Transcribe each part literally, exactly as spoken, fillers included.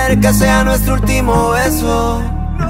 ser que sea nuestro último beso.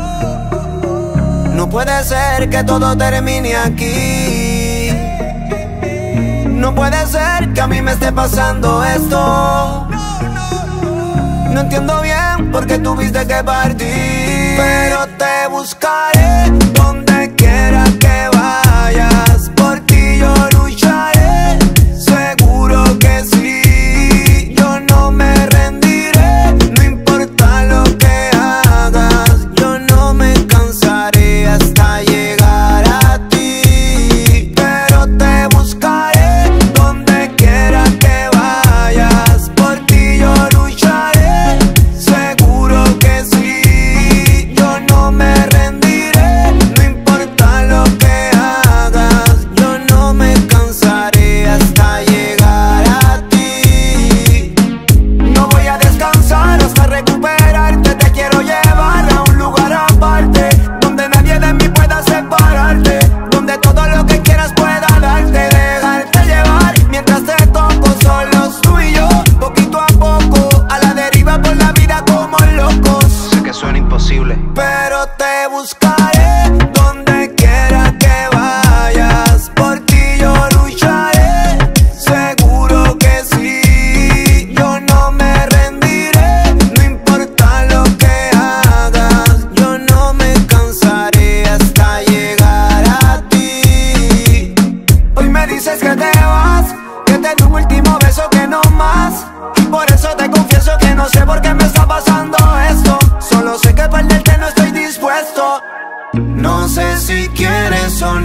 No puede ser que todo termine aquí. No puede ser que a mí me esté pasando esto. No entiendo bien por qué tuviste que partir, pero te buscaré donde quiera que vayas. Por ti yo lucharé, seguro que sí. Yo no me rendiré, no importa lo que hagas. Yo no me cansaré hasta llegar a ti, pero te buscaré donde quiera que vayas. Por ti yo lucharé, seguro que sí. Yo no me rendiré, no importa lo que hagas. Yo no me cansaré hasta llegar a ti. No voy a descansar hasta recuperarte. Te quiero llevar a un lugar aparte, donde nadie de mí pueda separarte, donde todo lo que quieras pueda darte. Dejarte llevar mientras te toco, solos tú y yo, poquito a poco, a la deriva por la vida como locos. Sé que suena imposible, pero te buscaré donde quiera que vayas. Por ti yo lucharé, seguro que sí. Yo no me rendiré, no importa lo que hagas. Yo no me cansaré hasta llegar a ti. Hoy me dices que te vas, que te di un último beso, que no más. Y por eso te confieso que no sé por qué me está pasando esto. Solo sé que perderte no estoy dispuesto. No sé si quieres o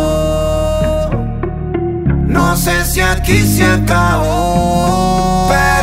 no. No sé si aquí se acabó, pero